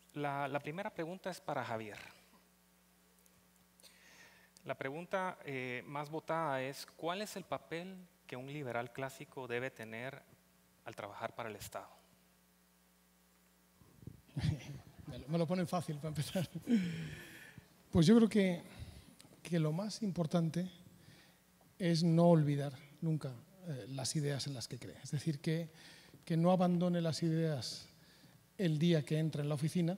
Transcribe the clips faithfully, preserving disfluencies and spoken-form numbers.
La, la primera pregunta es para Javier. La pregunta eh, más votada es, ¿cuál es el papel que un liberal clásico debe tener al trabajar para el Estado? Me lo ponen fácil para empezar. Pues yo creo que, que lo más importante es no olvidar nunca eh, las ideas en las que cree. Es decir, que, que no abandone las ideas el día que entra en la oficina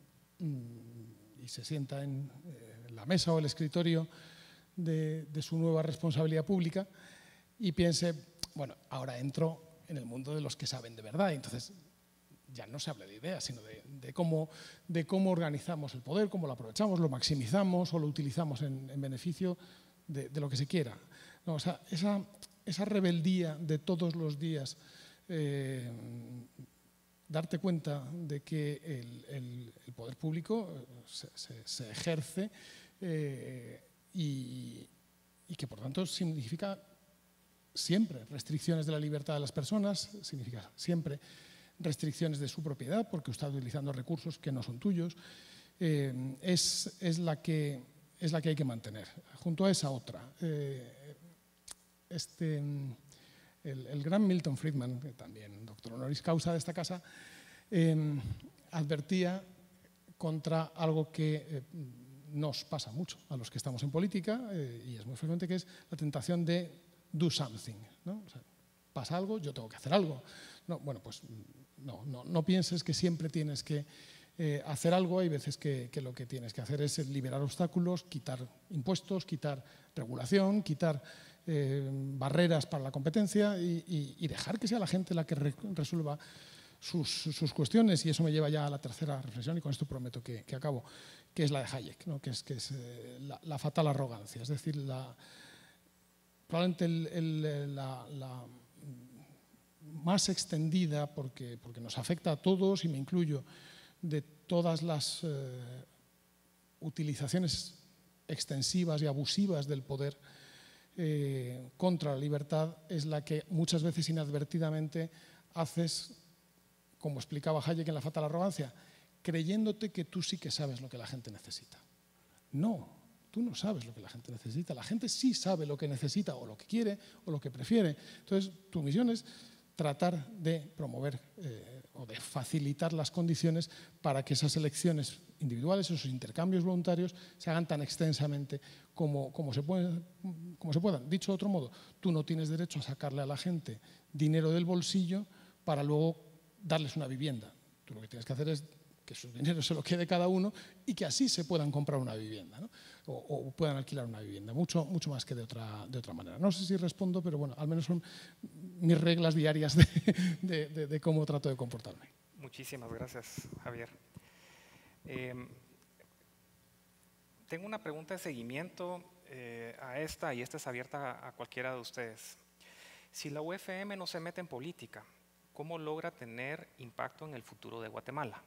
mmm, y se sienta en eh, la mesa o el escritorio de, de su nueva responsabilidad pública y piense, bueno, ahora entro en el mundo de los que saben de verdad. Y entonces ya no se habla de ideas, sino de, de, cómo, de cómo organizamos el poder, cómo lo aprovechamos, lo maximizamos o lo utilizamos en, en beneficio de, de lo que se quiera. No, o sea, esa, esa rebeldía de todos los días, eh, darte cuenta de que el, el, el poder público se, se, se ejerce eh, y, y que por tanto significa siempre restricciones de la libertad de las personas, significa siempre restricciones de su propiedad porque está utilizando recursos que no son tuyos, eh, es, es, la que, es la que hay que mantener. Junto a esa otra, eh, este, el, el gran Milton Friedman, que también doctor honoris causa de esta casa, eh, advertía contra algo que eh, nos pasa mucho a los que estamos en política eh, y es muy frecuente, que es la tentación de do something, ¿no? O sea, pasa algo, yo tengo que hacer algo. No, bueno, pues no, no, no pienses que siempre tienes que eh, hacer algo. Hay veces que, que lo que tienes que hacer es liberar obstáculos, quitar impuestos, quitar regulación, quitar eh, barreras para la competencia y, y, y dejar que sea la gente la que re, resuelva sus, sus cuestiones. Y eso me lleva ya a la tercera reflexión, y con esto prometo que, que acabo, que es la de Hayek, ¿no? que es, que es eh, la, la fatal arrogancia. Es decir, la, probablemente el, el, la, la más extendida, porque, porque nos afecta a todos y me incluyo, de todas las eh, utilizaciones extensivas y abusivas del poder eh, contra la libertad, es la que muchas veces inadvertidamente haces, como explicaba Hayek en La fatal arrogancia, creyéndote que tú sí que sabes lo que la gente necesita. No, tú no sabes lo que la gente necesita. La gente sí sabe lo que necesita o lo que quiere o lo que prefiere. Entonces, tu misión es tratar de promover eh, o de facilitar las condiciones para que esas elecciones individuales, esos intercambios voluntarios, se hagan tan extensamente como, como, se puede, como se puedan. Dicho de otro modo, tú no tienes derecho a sacarle a la gente dinero del bolsillo para luego darles una vivienda. Tú lo que tienes que hacer es que su dinero se lo quede cada uno y que así se puedan comprar una vivienda, ¿no? o, o puedan alquilar una vivienda, mucho, mucho más que de otra, de otra manera. No sé si respondo, pero bueno, al menos son mis reglas diarias de, de, de, de cómo trato de comportarme. Muchísimas gracias, Javier. Eh, tengo una pregunta de seguimiento eh, a esta, y esta es abierta a, a cualquiera de ustedes. Si la U F M no se mete en política, ¿cómo logra tener impacto en el futuro de Guatemala?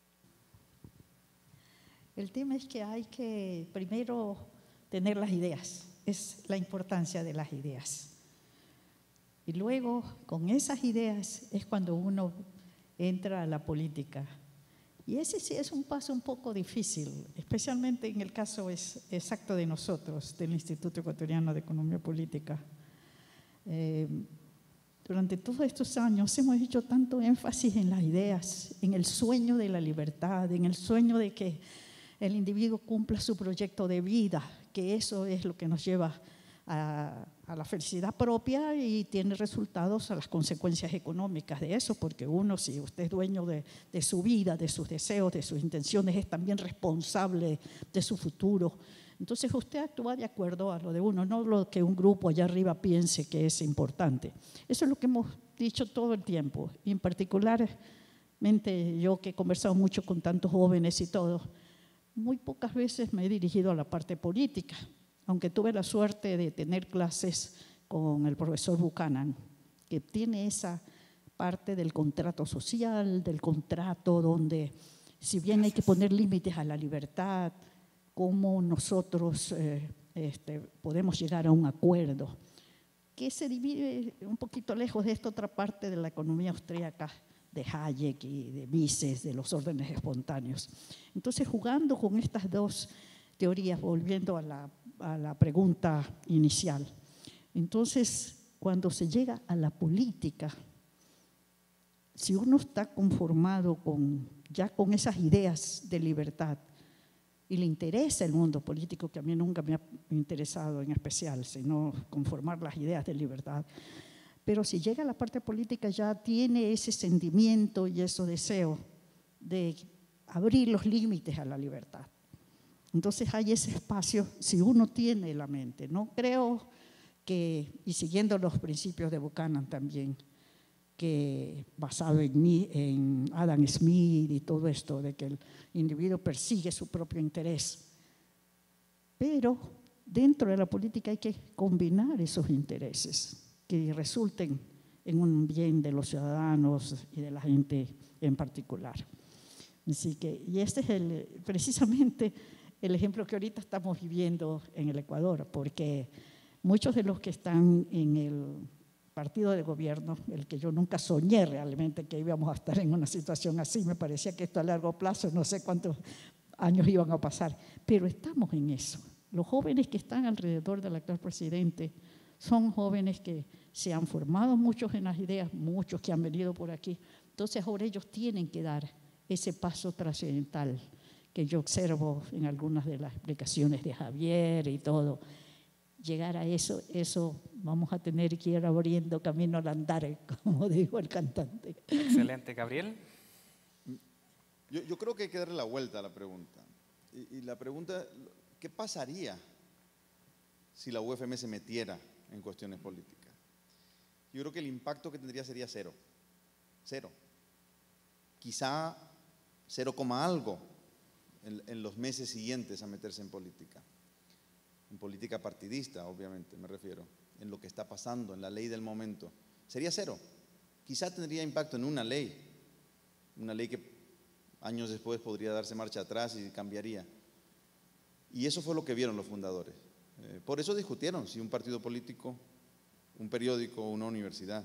El tema es que hay que primero tener las ideas, es la importancia de las ideas. Y luego, con esas ideas, es cuando uno entra a la política. Y ese sí es un paso un poco difícil, especialmente en el caso es exacto de nosotros, del Instituto Ecuatoriano de Economía Política. Eh, durante todos estos años hemos hecho tanto énfasis en las ideas, en el sueño de la libertad, en el sueño de que el individuo cumpla su proyecto de vida, que eso es lo que nos lleva a, a la felicidad propia y tiene resultados a las consecuencias económicas de eso, porque uno, si usted es dueño de, de su vida, de sus deseos, de sus intenciones, es también responsable de su futuro. Entonces usted actúa de acuerdo a lo de uno, no lo que un grupo allá arriba piense que es importante. Eso es lo que hemos dicho todo el tiempo, y en particularmente yo que he conversado mucho con tantos jóvenes y todo, muy pocas veces me he dirigido a la parte política, aunque tuve la suerte de tener clases con el profesor Buchanan, que tiene esa parte del contrato social, del contrato donde, si bien hay que poner límites a la libertad, cómo nosotros eh, este, podemos llegar a un acuerdo, que se divide un poquito lejos de esta otra parte de la economía austríaca, de Hayek y de Mises, de los órdenes espontáneos. Entonces, jugando con estas dos teorías, volviendo a la, a la pregunta inicial, entonces, cuando se llega a la política, si uno está conformado con, ya con esas ideas de libertad y le interesa el mundo político, que a mí nunca me ha interesado en especial, sino conformar las ideas de libertad, pero si llega a la parte política ya tiene ese sentimiento y ese deseo de abrir los límites a la libertad. Entonces hay ese espacio si uno tiene la mente. No creo que, y siguiendo los principios de Buchanan también, que basado en, en Adam Smith y todo esto, de que el individuo persigue su propio interés. Pero dentro de la política hay que combinar esos intereses que resulten en un bien de los ciudadanos y de la gente en particular. Así que, y este es el, precisamente el ejemplo que ahorita estamos viviendo en el Ecuador, porque muchos de los que están en el partido de gobierno, el que yo nunca soñé realmente que íbamos a estar en una situación así, me parecía que esto a largo plazo, no sé cuántos años iban a pasar, pero estamos en eso. Los jóvenes que están alrededor del actual presidente son jóvenes que se han formado muchos en las ideas, muchos que han venido por aquí. Entonces ahora ellos tienen que dar ese paso trascendental que yo observo en algunas de las explicaciones de Javier y todo. Llegar a eso, eso vamos a tener que ir abriendo camino al andar, como dijo el cantante. Excelente, Gabriel. Yo, yo creo que hay que darle la vuelta a la pregunta. Y, y la pregunta, ¿qué pasaría si la U F M se metiera en cuestiones políticas? Yo creo que el impacto que tendría sería cero. Cero. Quizá cero coma algo en, en los meses siguientes a meterse en política. En política partidista, obviamente, me refiero. En lo que está pasando, en la ley del momento. Sería cero. Quizá tendría impacto en una ley. Una ley que años después podría darse marcha atrás y cambiaría. Y eso fue lo que vieron los fundadores. Eh, por eso discutieron si un partido político, un periódico o una universidad.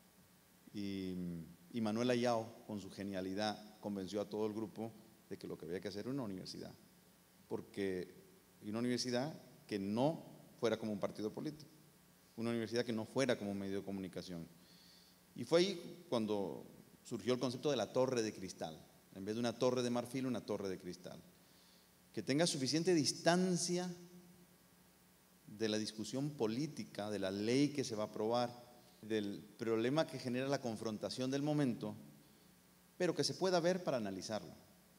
Y, y Manuel Ayao, con su genialidad, convenció a todo el grupo de que lo que había que hacer era una universidad. Porque una universidad que no fuera como un partido político, una universidad que no fuera como un medio de comunicación. Y fue ahí cuando surgió el concepto de la torre de cristal. En vez de una torre de marfil, una torre de cristal. Que tenga suficiente distancia de la discusión política, de la ley que se va a aprobar, del problema que genera la confrontación del momento, pero que se pueda ver para analizarlo.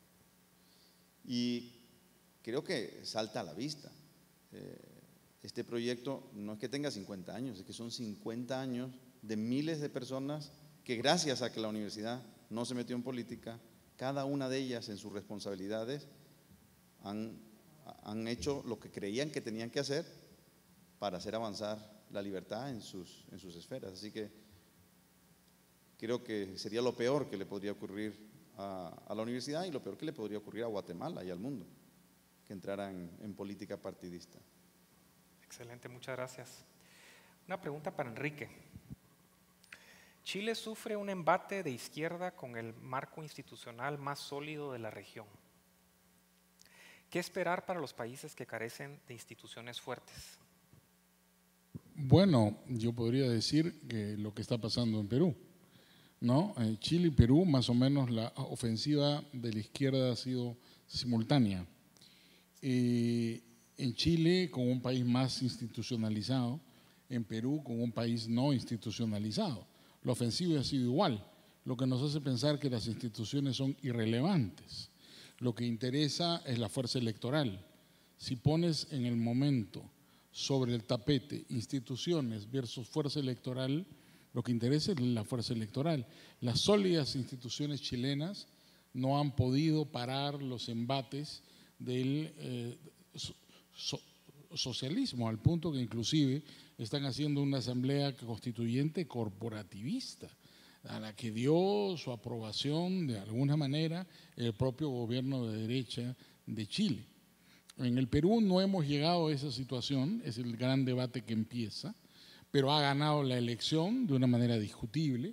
Y creo que salta a la vista. Eh, este proyecto no es que tenga cincuenta años, es que son cincuenta años de miles de personas que gracias a que la universidad no se metió en política, cada una de ellas en sus responsabilidades han, han hecho lo que creían que tenían que hacer para hacer avanzar la libertad en sus, en sus esferas. Así que creo que sería lo peor que le podría ocurrir a, a la universidad y lo peor que le podría ocurrir a Guatemala y al mundo, que entraran en política partidista. Excelente, muchas gracias. Una pregunta para Enrique. Chile sufre un embate de izquierda con el marco institucional más sólido de la región. ¿Qué esperar para los países que carecen de instituciones fuertes? Bueno, yo podría decir que lo que está pasando en Perú, ¿no? En Chile y Perú, más o menos la ofensiva de la izquierda ha sido simultánea. Eh, en Chile, con un país más institucionalizado, en Perú, con un país no institucionalizado. La ofensiva ha sido igual, lo que nos hace pensar que las instituciones son irrelevantes. Lo que interesa es la fuerza electoral. Si pones en el momento sobre el tapete instituciones versus fuerza electoral, lo que interesa es la fuerza electoral. Las sólidas instituciones chilenas no han podido parar los embates del eh, so, socialismo, al punto que inclusive están haciendo una asamblea constituyente corporativista, a la que dio su aprobación de alguna manera el propio gobierno de derecha de Chile. En el Perú no hemos llegado a esa situación, es el gran debate que empieza, pero ha ganado la elección de una manera discutible.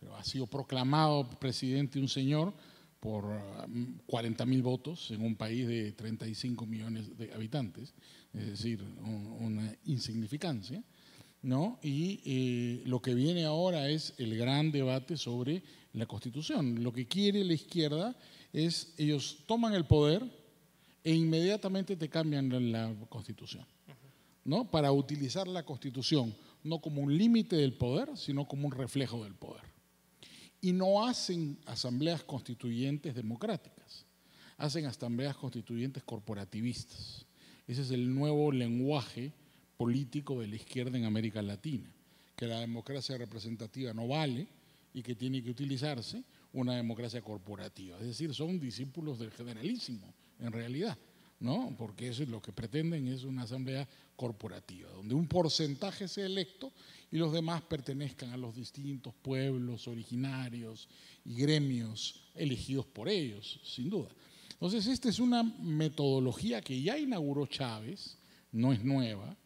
pero ha sido proclamado presidente un señor por cuarenta mil votos en un país de treinta y cinco millones de habitantes, es decir, un, una insignificancia, ¿no? Y eh, lo que viene ahora es el gran debate sobre la Constitución. Lo que quiere la izquierda es, ellos toman el poder e inmediatamente te cambian la Constitución, ¿no? Para utilizar la Constitución no como un límite del poder, sino como un reflejo del poder. Y no hacen asambleas constituyentes democráticas, hacen asambleas constituyentes corporativistas. Ese es el nuevo lenguaje político de la izquierda en América Latina, que la democracia representativa no vale y que tiene que utilizarse una democracia corporativa. Es decir, son discípulos del generalísimo, en realidad, ¿no? Porque eso es lo que pretenden, es una asamblea corporativa, donde un porcentaje sea electo y los demás pertenezcan a los distintos pueblos originarios y gremios elegidos por ellos, sin duda. Entonces, esta es una metodología que ya inauguró Chávez, no es nueva,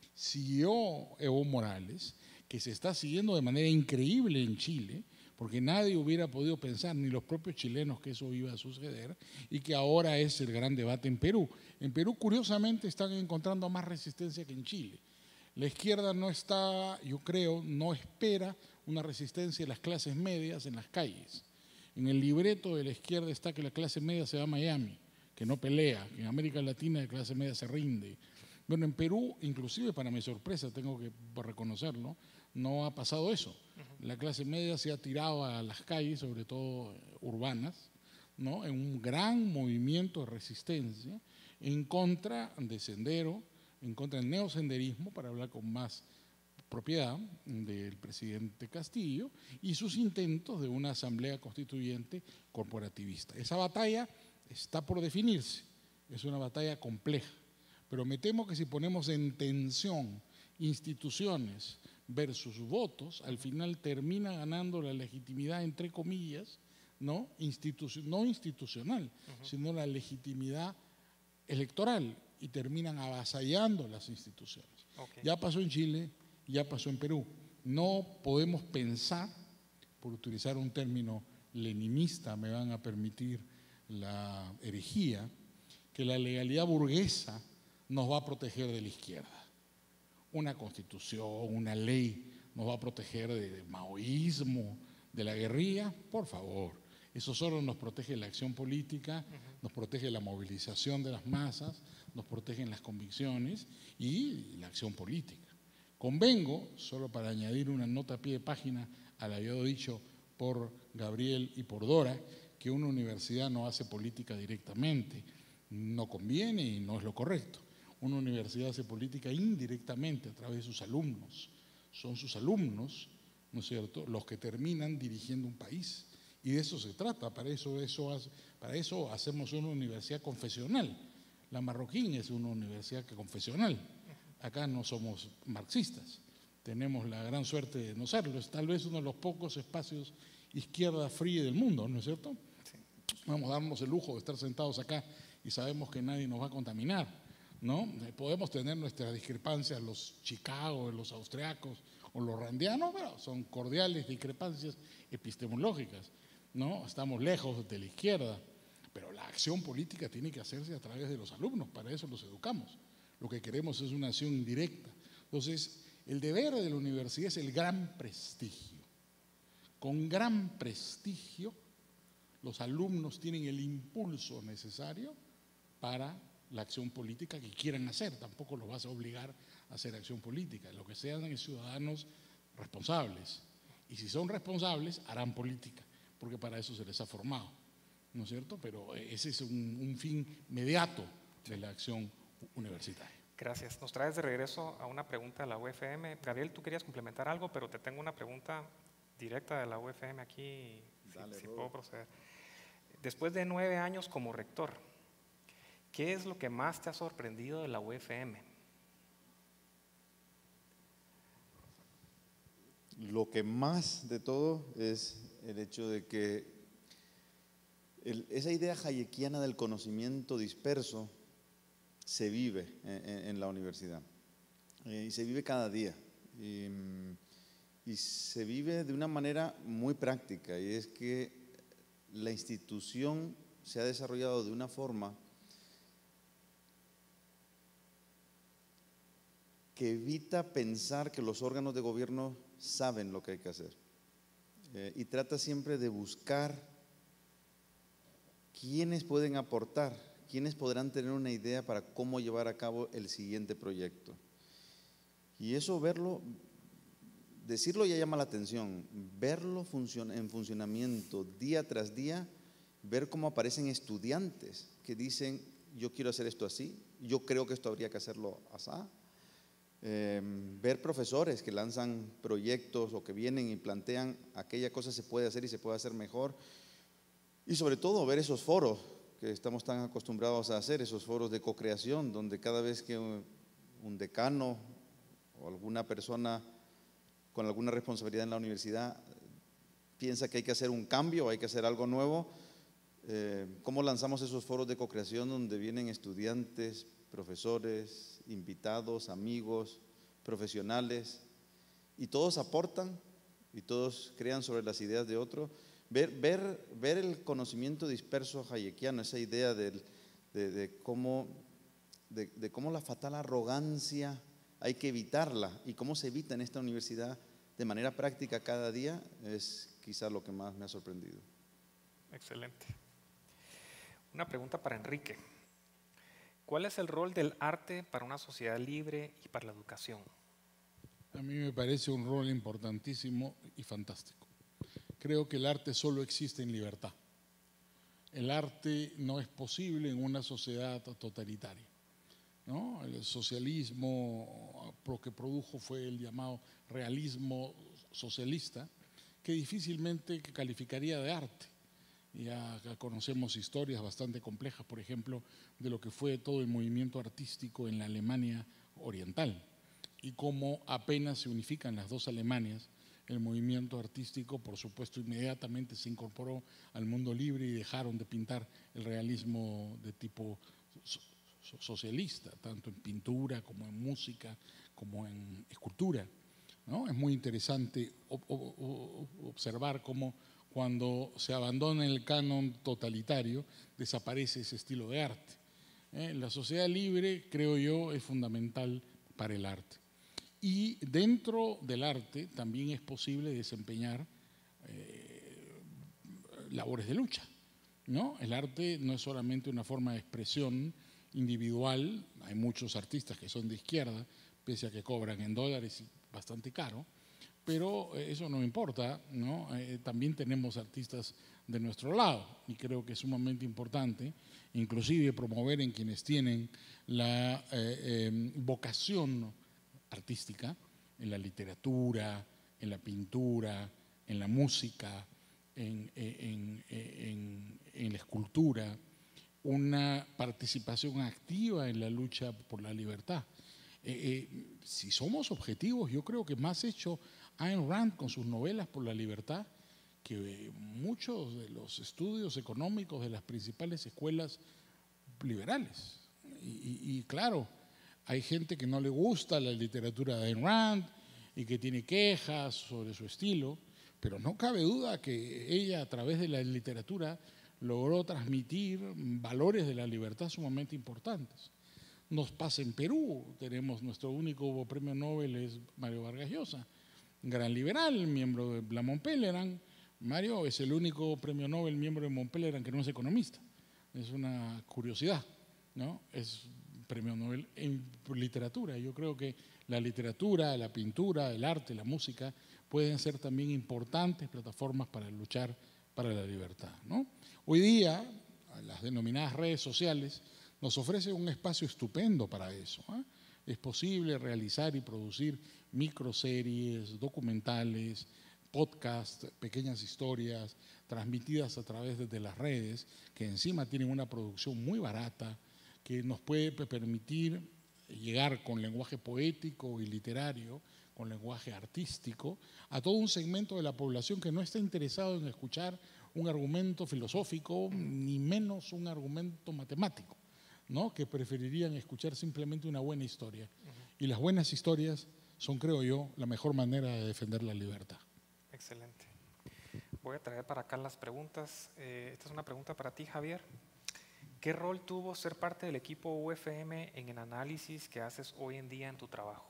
siguió Evo Morales, que se está siguiendo de manera increíble en Chile, porque nadie hubiera podido pensar, ni los propios chilenos, que eso iba a suceder, y que ahora es el gran debate en Perú. En Perú, curiosamente, están encontrando más resistencia que en Chile. La izquierda no está, yo creo, no espera una resistencia de las clases medias en las calles. En el libreto de la izquierda está que la clase media se va a Miami, que no pelea, que en América Latina la clase media se rinde. Bueno, en Perú, inclusive para mi sorpresa, tengo que reconocerlo, no ha pasado eso. La clase media se ha tirado a las calles, sobre todo urbanas, ¿no? En un gran movimiento de resistencia en contra de Sendero, en contra del neosenderismo, para hablar con más propiedad, del presidente Castillo y sus intentos de una asamblea constituyente corporativista. Esa batalla está por definirse, es una batalla compleja, pero me temo que si ponemos en tensión instituciones versus votos, al final termina ganando la legitimidad, entre comillas, no, Institu no institucional, uh-huh. sino la legitimidad electoral, y terminan avasallando las instituciones. Okay. Ya pasó en Chile, ya pasó en Perú. No podemos pensar, por utilizar un término leninista, me van a permitir la herejía, que la legalidad burguesa nos va a proteger de la izquierda. Una constitución, una ley nos va a proteger del maoísmo, de la guerrilla, por favor. Eso solo nos protege la acción política, uh-huh. nos protege la movilización de las masas, nos protegen las convicciones y la acción política. Convengo, solo para añadir una nota a pie de página al habido dicho por Gabriel y por Dora, que una universidad no hace política directamente, no conviene y no es lo correcto. Una universidad hace política indirectamente a través de sus alumnos. Son sus alumnos, ¿no es cierto?, los que terminan dirigiendo un país. Y de eso se trata, para eso, eso, para eso hacemos una universidad confesional. La Marroquín es una universidad confesional. Acá no somos marxistas, tenemos la gran suerte de no serlo. Es tal vez uno de los pocos espacios izquierda free del mundo, ¿no es cierto? Sí. Vamos a darnos el lujo de estar sentados acá y sabemos que nadie nos va a contaminar, ¿no? Podemos tener nuestras discrepancias, los Chicago, los austriacos o los randianos, pero son cordiales discrepancias epistemológicas, ¿no? Estamos lejos de la izquierda, pero la acción política tiene que hacerse a través de los alumnos, para eso los educamos. Lo que queremos es una acción indirecta. Entonces, el deber de la universidad es el gran prestigio. Con gran prestigio, los alumnos tienen el impulso necesario para la acción política que quieran hacer. Tampoco los vas a obligar a hacer acción política. Lo que sean es ciudadanos responsables. Y si son responsables, harán política, porque para eso se les ha formado, ¿no es cierto? Pero ese es un, un fin inmediato de la acción universitaria. Gracias. Nos traes de regreso a una pregunta de la U F M. Gabriel, tú querías complementar algo, pero te tengo una pregunta directa de la U F M aquí, Dale, si, si puedo proceder. Después de nueve años como rector, ¿qué es lo que más te ha sorprendido de la U F M? Lo que más de todo es el hecho de que el, esa idea hayekiana del conocimiento disperso se vive en, en la universidad, eh, y se vive cada día. Y, y se vive de una manera muy práctica, y es que la institución se ha desarrollado de una forma que evita pensar que los órganos de gobierno saben lo que hay que hacer, eh, y trata siempre de buscar quiénes pueden aportar, quiénes podrán tener una idea para cómo llevar a cabo el siguiente proyecto. Y eso, verlo, decirlo ya llama la atención, verlo en funcionamiento día tras día, ver cómo aparecen estudiantes que dicen, yo quiero hacer esto así, yo creo que esto habría que hacerlo así. Eh, ver profesores que lanzan proyectos o que vienen y plantean aquella cosa se puede hacer y se puede hacer mejor, y sobre todo ver esos foros que estamos tan acostumbrados a hacer, esos foros de co-creación, donde cada vez que un, un decano o alguna persona con alguna responsabilidad en la universidad piensa que hay que hacer un cambio, hay que hacer algo nuevo, eh, ¿cómo lanzamos esos foros de co-creación donde vienen estudiantes, profesores, invitados, amigos, profesionales, y todos aportan y todos crean sobre las ideas de otro? Ver, ver, ver el conocimiento disperso hayekiano, esa idea del, de, de, cómo, de, de cómo la fatal arrogancia hay que evitarla, y cómo se evita en esta universidad de manera práctica cada día, es quizá lo que más me ha sorprendido. Excelente. Una pregunta para Enrique. ¿Cuál es el rol del arte para una sociedad libre y para la educación? A mí me parece un rol importantísimo y fantástico. Creo que el arte solo existe en libertad. El arte no es posible en una sociedad totalitaria, ¿no? El socialismo lo que produjo fue el llamado realismo socialista, que difícilmente calificaría de arte. Ya conocemos historias bastante complejas, por ejemplo, de lo que fue todo el movimiento artístico en la Alemania oriental y cómo apenas se unifican las dos Alemanias, el movimiento artístico, por supuesto, inmediatamente se incorporó al mundo libre y dejaron de pintar el realismo de tipo socialista, tanto en pintura como en música, como en escultura, ¿no? Es muy interesante observar cómo cuando se abandona el canon totalitario desaparece ese estilo de arte. ¿Eh? La sociedad libre, creo yo, es fundamental para el arte. Y dentro del arte también es posible desempeñar eh, labores de lucha, ¿no? El arte no es solamente una forma de expresión individual, hay muchos artistas que son de izquierda, pese a que cobran en dólares bastante caro, pero eso no importa, ¿no? Eh, también tenemos artistas de nuestro lado y creo que es sumamente importante, inclusive promover en quienes tienen la eh, eh, vocación artística, en la literatura, en la pintura, en la música, en, en, en, en la escultura, una participación activa en la lucha por la libertad. Eh, eh, si somos objetivos, yo creo que más hecho Ayn Rand con sus novelas por la libertad que eh, muchos de los estudios económicos de las principales escuelas liberales. Y, y, y claro, hay gente que no le gusta la literatura de Ayn Rand y que tiene quejas sobre su estilo, pero no cabe duda que ella a través de la literatura logró transmitir valores de la libertad sumamente importantes. Nos pasa en Perú, tenemos nuestro único premio Nobel, es Mario Vargas Llosa, gran liberal, miembro de la Montpellerin. Mario es el único premio Nobel miembro de Montpellerin que no es economista. Es una curiosidad, ¿no? Es premio Nobel en literatura. Yo creo que la literatura, la pintura, el arte, la música pueden ser también importantes plataformas para luchar para la libertad, ¿no? Hoy día, las denominadas redes sociales nos ofrecen un espacio estupendo para eso, ¿eh? Es posible realizar y producir microseries, documentales, podcasts, pequeñas historias transmitidas a través de las redes, que encima tienen una producción muy barata, que nos puede permitir llegar con lenguaje poético y literario, con lenguaje artístico, a todo un segmento de la población que no está interesado en escuchar un argumento filosófico, ni menos un argumento matemático, ¿no? Que preferirían escuchar simplemente una buena historia. Uh-huh. Y las buenas historias son, creo yo, la mejor manera de defender la libertad. Excelente. Voy a traer para acá las preguntas. Eh, esta es una pregunta para ti, Javier. ¿Qué rol tuvo ser parte del equipo U F M en el análisis que haces hoy en día en tu trabajo?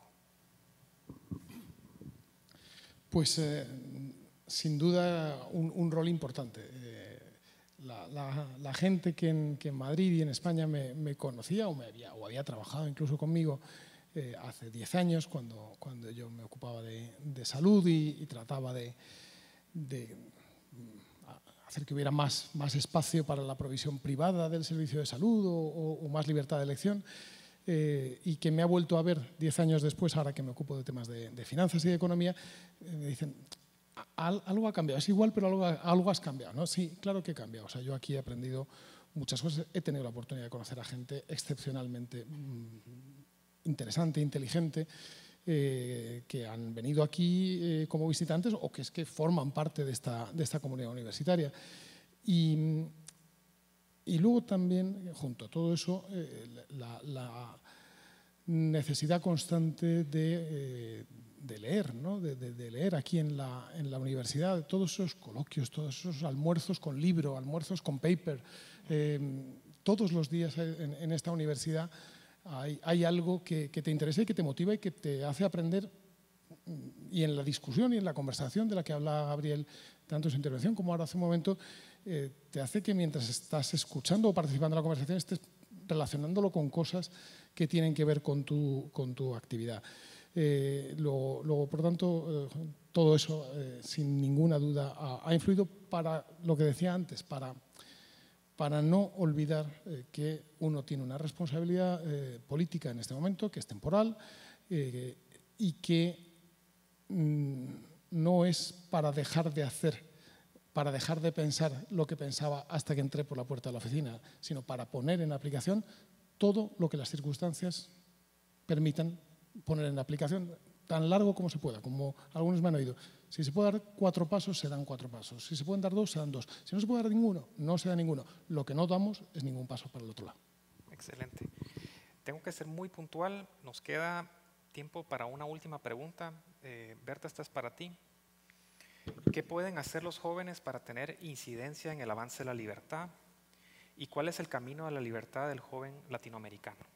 Pues eh, sin duda un, un rol importante. Eh, la, la, la gente que en, que en Madrid y en España me, me conocía o, me había, o había trabajado incluso conmigo eh, hace diez años, cuando, cuando yo me ocupaba de, de salud y, y trataba de, de hacer que hubiera más, más espacio para la provisión privada del servicio de salud o, o, o más libertad de elección, eh, y que me ha vuelto a ver diez años después, ahora que me ocupo de temas de, de finanzas y de economía, eh, me dicen, algo ha cambiado, es igual, pero algo, algo has cambiado, ¿no? Sí, claro que he cambiado. O sea, yo aquí he aprendido muchas cosas, he tenido la oportunidad de conocer a gente excepcionalmente mmm, interesante, inteligente, Eh, que han venido aquí eh, como visitantes o que es que forman parte de esta, de esta comunidad universitaria. Y, y luego también, junto a todo eso, eh, la, la necesidad constante de, eh, de leer, ¿no? de, de, de leer aquí en la, en la universidad, todos esos coloquios, todos esos almuerzos con libro, almuerzos con paper, eh, todos los días en, en esta universidad Hay, hay algo que, que te interesa y que te motiva y que te hace aprender, y en la discusión y en la conversación de la que habla Gabriel, tanto en su intervención como ahora hace un momento, eh, te hace que mientras estás escuchando o participando en la conversación estés relacionándolo con cosas que tienen que ver con tu, con tu actividad. Eh, luego, luego, por tanto, eh, todo eso, eh, sin ninguna duda, ha, ha influido para lo que decía antes, para... para no olvidar eh, que uno tiene una responsabilidad eh, política en este momento, que es temporal, eh, y que mm, no es para dejar de hacer, para dejar de pensar lo que pensaba hasta que entré por la puerta de la oficina, sino para poner en aplicación todo lo que las circunstancias permitan poner en aplicación, tan largo como se pueda, como algunos me han oído. Si se puede dar cuatro pasos, se dan cuatro pasos. Si se pueden dar dos, se dan dos. Si no se puede dar ninguno, no se da ninguno. Lo que no damos es ningún paso para el otro lado. Excelente. Tengo que ser muy puntual. Nos queda tiempo para una última pregunta. Eh, Berta, esta es para ti. ¿Qué pueden hacer los jóvenes para tener incidencia en el avance de la libertad? ¿Y cuál es el camino a la libertad del joven latinoamericano?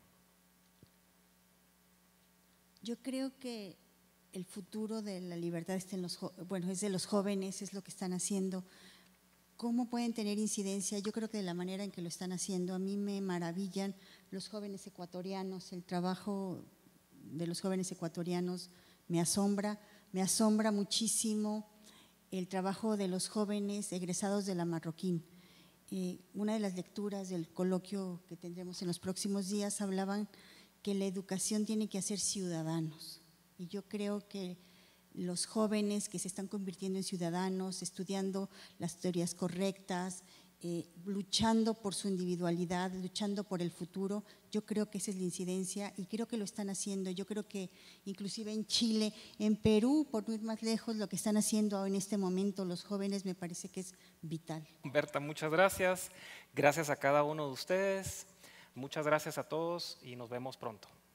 Yo creo que el futuro de la libertad está en los, bueno, es de los jóvenes, es lo que están haciendo. ¿Cómo pueden tener incidencia? Yo creo que de la manera en que lo están haciendo. A mí me maravillan los jóvenes ecuatorianos, el trabajo de los jóvenes ecuatorianos me asombra, me asombra muchísimo el trabajo de los jóvenes egresados de la Marroquín. Eh, una de las lecturas del coloquio que tendremos en los próximos días hablaban que la educación tiene que hacer ciudadanos. Y yo creo que los jóvenes que se están convirtiendo en ciudadanos, estudiando las teorías correctas, eh, luchando por su individualidad, luchando por el futuro, yo creo que esa es la incidencia y creo que lo están haciendo. Yo creo que inclusive en Chile, en Perú, por no ir más lejos, lo que están haciendo en este momento los jóvenes me parece que es vital. Berta, muchas gracias. Gracias a cada uno de ustedes. Muchas gracias a todos y nos vemos pronto.